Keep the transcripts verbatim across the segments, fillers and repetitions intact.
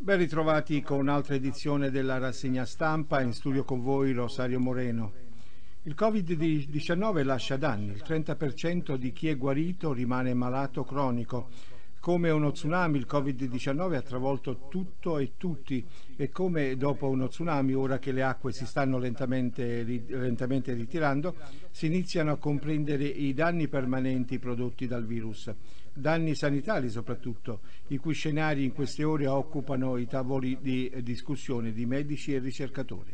Ben ritrovati con un'altra edizione della rassegna stampa, in studio con voi Rosario Moreno. Il Covid diciannove lascia danni, il trenta per cento di chi è guarito rimane malato cronico. Come uno tsunami il Covid diciannove ha travolto tutto e tutti e come dopo uno tsunami, ora che le acque si stanno lentamente, lentamente ritirando, si iniziano a comprendere i danni permanenti prodotti dal virus. Danni sanitari soprattutto, i cui scenari in queste ore occupano i tavoli di discussione di medici e ricercatori.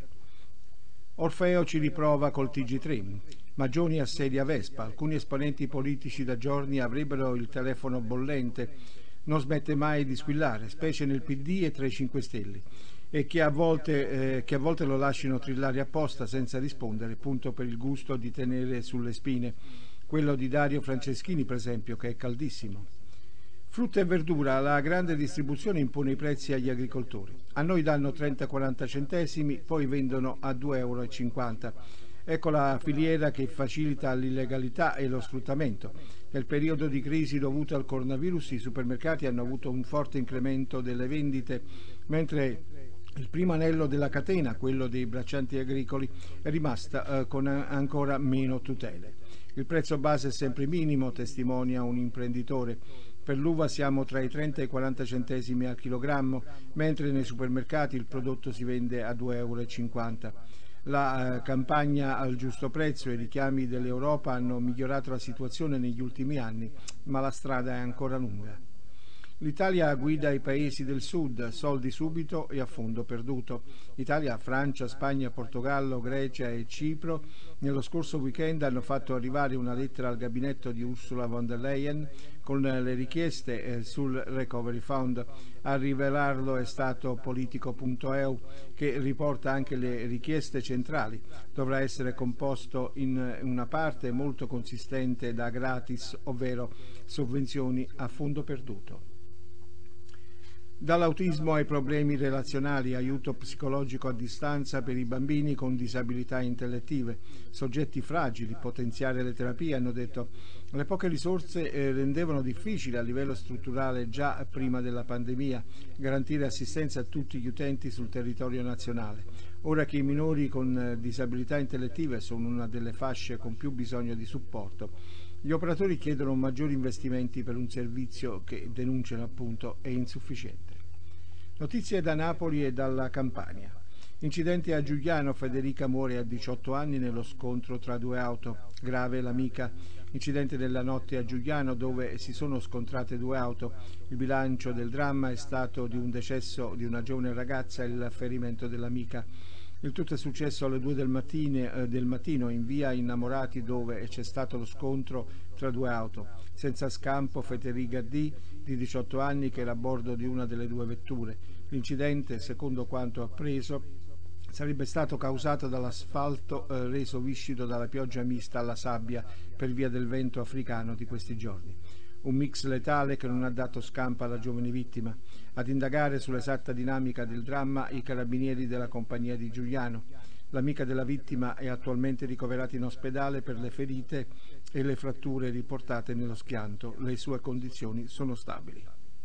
Orfeo ci riprova col T G tre. Magioni assedia Vespa. Alcuni esponenti politici da giorni avrebbero il telefono bollente. Non smette mai di squillare, specie nel P D e tra i cinque Stelle. E che a volte, eh, che a volte lo lasciano trillare apposta senza rispondere, punto per il gusto di tenere sulle spine. Quello di Dario Franceschini, per esempio, che è caldissimo. Frutta e verdura, la grande distribuzione impone i prezzi agli agricoltori. A noi danno trenta quaranta centesimi, poi vendono a due e cinquanta euro. Ecco la filiera che facilita l'illegalità e lo sfruttamento. Nel periodo di crisi dovuta al coronavirus i supermercati hanno avuto un forte incremento delle vendite, mentre il primo anello della catena, quello dei braccianti agricoli, è rimasta eh, con ancora meno tutele. Il prezzo base è sempre minimo, testimonia un imprenditore. Per l'uva siamo tra i trenta e i quaranta centesimi al chilogrammo, mentre nei supermercati il prodotto si vende a due e cinquanta euro. La eh, campagna al giusto prezzo e i richiami dell'Europa hanno migliorato la situazione negli ultimi anni, ma la strada è ancora lunga. L'Italia guida i paesi del sud, soldi subito e a fondo perduto. Italia, Francia, Spagna, Portogallo, Grecia e Cipro nello scorso weekend hanno fatto arrivare una lettera al gabinetto di Ursula von der Leyen con le richieste sul Recovery Fund. A rivelarlo è stato Politico punto e u, che riporta anche le richieste centrali. Dovrà essere composto in una parte molto consistente da gratis, ovvero sovvenzioni a fondo perduto. Dall'autismo ai problemi relazionali, aiuto psicologico a distanza per i bambini con disabilità intellettive, soggetti fragili, potenziare le terapie, hanno detto. Le poche risorse eh, rendevano difficile a livello strutturale già prima della pandemia garantire assistenza a tutti gli utenti sul territorio nazionale. Ora che i minori con eh, disabilità intellettive sono una delle fasce con più bisogno di supporto, gli operatori chiedono maggiori investimenti per un servizio che, denunciano appunto, è insufficiente. Notizie da Napoli e dalla Campania. Incidente a Giugliano, Federica muore a diciotto anni nello scontro tra due auto. Grave l'amica. Incidente della notte a Giugliano dove si sono scontrate due auto. Il bilancio del dramma è stato di un decesso di una giovane ragazza e il ferimento dell'amica. Il tutto è successo alle due del mattino, eh, del mattino in via Innamorati dove c'è stato lo scontro tra due auto. Senza scampo Federica D, di diciotto anni, che era a bordo di una delle due vetture. L'incidente, secondo quanto appreso, sarebbe stato causato dall'asfalto eh, reso viscido dalla pioggia mista alla sabbia per via del vento africano di questi giorni. Un mix letale che non ha dato scampo alla giovane vittima. Ad indagare sull'esatta dinamica del dramma i carabinieri della compagnia di Giugliano. L'amica della vittima è attualmente ricoverata in ospedale per le ferite e le fratture riportate nello schianto. Le sue condizioni sono stabili.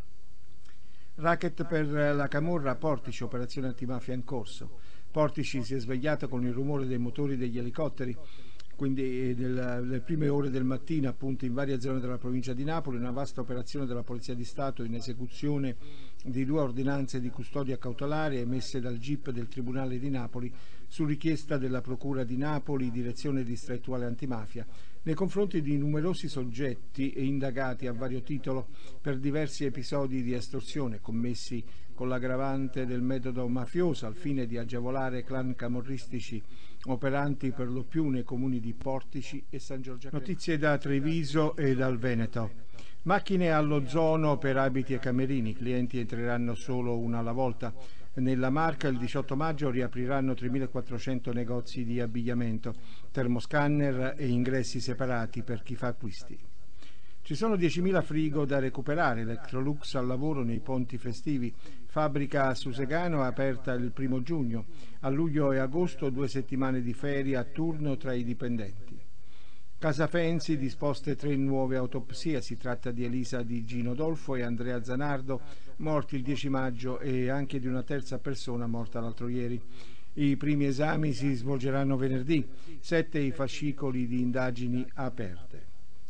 Racket per la camorra, Portici, operazione antimafia in corso. Portici si è svegliato con il rumore dei motori degli elicotteri. Quindi nelle prime ore del mattino, appunto, in varie zone della provincia di Napoli, una vasta operazione della Polizia di Stato in esecuzione di due ordinanze di custodia cautelare emesse dal G I P del Tribunale di Napoli su richiesta della Procura di Napoli, Direzione Distrettuale Antimafia, nei confronti di numerosi soggetti indagati a vario titolo per diversi episodi di estorsione commessi con l'aggravante del metodo mafioso al fine di agevolare clan camorristici operanti per lo più nei comuni di Portici e San Giorgio. Notizie da Treviso e dal Veneto. Macchine all'ozono per abiti e camerini, clienti entreranno solo una alla volta. Nella Marca il diciotto maggio riapriranno tremilaquattrocento negozi di abbigliamento, termoscanner e ingressi separati per chi fa acquisti. Ci sono diecimila frigo da recuperare, Electrolux al lavoro nei ponti festivi, fabbrica a Susegano aperta il primo giugno, a luglio e agosto due settimane di ferie a turno tra i dipendenti. Casa Fenzi, disposte tre nuove autopsie, si tratta di Elisa Di Gino Dolfo e Andrea Zanardo, morti il dieci maggio, e anche di una terza persona morta l'altro ieri. I primi esami si svolgeranno venerdì, sette i fascicoli di indagini aperte.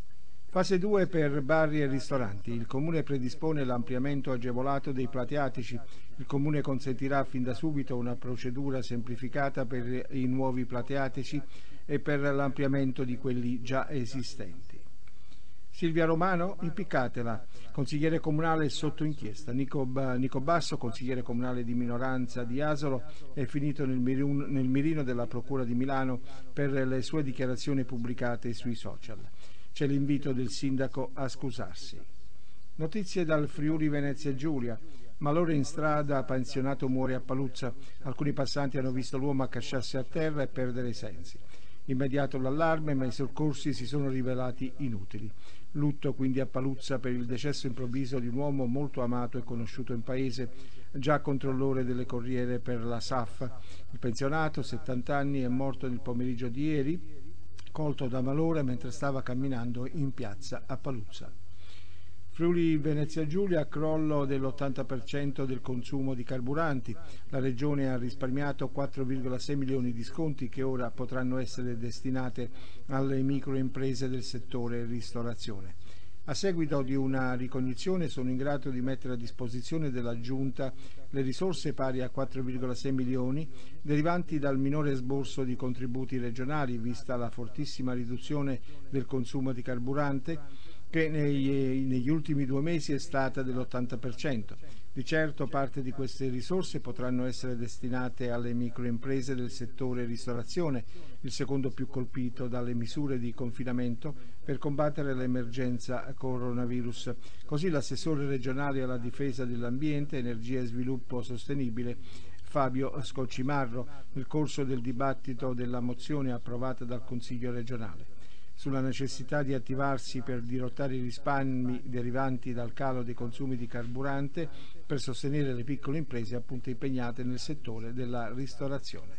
Fase due per bar e ristoranti. Il Comune predispone l'ampliamento agevolato dei plateatici. Il Comune consentirà fin da subito una procedura semplificata per i nuovi plateatici e per l'ampliamento di quelli già esistenti. Silvia Romano, impiccatela. Consigliere comunale sotto inchiesta. Nico, Nico Basso, consigliere comunale di minoranza di Asolo, è finito nel, mirun, nel mirino della Procura di Milano per le sue dichiarazioni pubblicate sui social. C'è l'invito del sindaco a scusarsi. Notizie dal Friuli Venezia Giulia. Malore in strada, pensionato muore a Paluzza. Alcuni passanti hanno visto l'uomo accasciarsi a terra e perdere i sensi. Immediato l'allarme, ma i soccorsi si sono rivelati inutili. Lutto quindi a Paluzza per il decesso improvviso di un uomo molto amato e conosciuto in paese, già controllore delle corriere per la S A F. Il pensionato, settanta anni, è morto nel pomeriggio di ieri, colto da malore mentre stava camminando in piazza a Paluzza. Friuli Venezia Giulia, crollo dell'ottanta per cento del consumo di carburanti. La Regione ha risparmiato quattro virgola sei milioni di sconti che ora potranno essere destinate alle microimprese del settore ristorazione. A seguito di una ricognizione sono in grado di mettere a disposizione della Giunta le risorse pari a quattro virgola sei milioni derivanti dal minore esborso di contributi regionali, vista la fortissima riduzione del consumo di carburante che negli, negli ultimi due mesi è stata dell'ottanta per cento. Di certo parte di queste risorse potranno essere destinate alle microimprese del settore ristorazione, il secondo più colpito dalle misure di confinamento per combattere l'emergenza coronavirus. Così l'assessore regionale alla difesa dell'ambiente, energia e sviluppo sostenibile Fabio Scoccimarro, nel corso del dibattito della mozione approvata dal Consiglio regionale sulla necessità di attivarsi per dirottare i risparmi derivanti dal calo dei consumi di carburante per sostenere le piccole imprese appunto impegnate nel settore della ristorazione.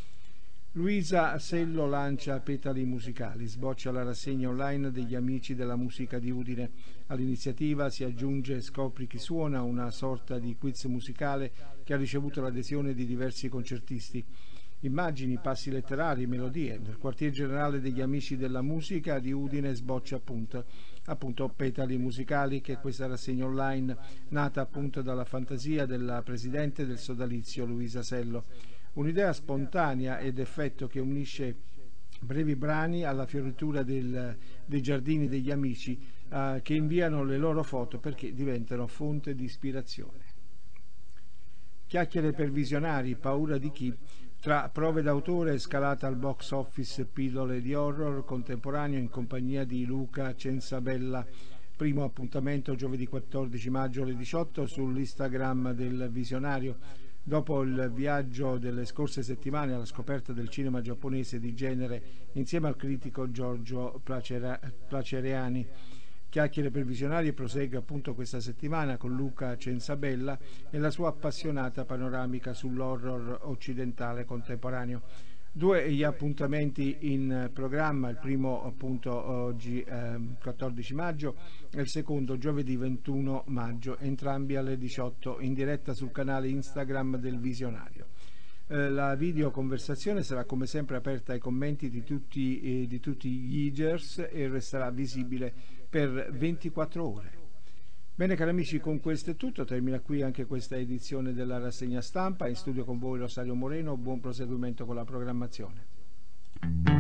Luisa Sello lancia Petali musicali, sboccia la rassegna online degli Amici della Musica di Udine. All'iniziativa si aggiunge Scopri chi suona, una sorta di quiz musicale che ha ricevuto l'adesione di diversi concertisti. Immagini, passi letterari, melodie. Nel quartier generale degli Amici della Musica di Udine sboccia appunto, appunto Petali musicali, che è questa rassegna online nata appunto dalla fantasia della presidente del sodalizio Luisa Sello. Un'idea spontanea ed effetto che unisce brevi brani alla fioritura del, dei giardini degli amici eh, che inviano le loro foto perché diventano fonte di ispirazione. Chiacchiere per visionari, paura di chi? Tra prove d'autore, scalata al box office, pillole di horror contemporaneo in compagnia di Luca Censabella. Primo appuntamento giovedì quattordici maggio alle diciotto sull'Instagram del Visionario. Dopo il viaggio delle scorse settimane alla scoperta del cinema giapponese di genere insieme al critico Giorgio Placereani. Chiacchiere per visionari prosegue appunto questa settimana con Luca Censabella e la sua appassionata panoramica sull'horror occidentale contemporaneo. Due gli appuntamenti in programma, il primo appunto oggi eh, quattordici maggio e il secondo giovedì ventuno maggio, entrambi alle diciotto in diretta sul canale Instagram del Visionario. Eh, la videoconversazione sarà come sempre aperta ai commenti di tutti, eh, di tutti gli users e resterà visibile per ventiquattro ore. Bene cari amici, con questo è tutto, termina qui anche questa edizione della rassegna stampa. In studio con voi Rosario Moreno, buon proseguimento con la programmazione.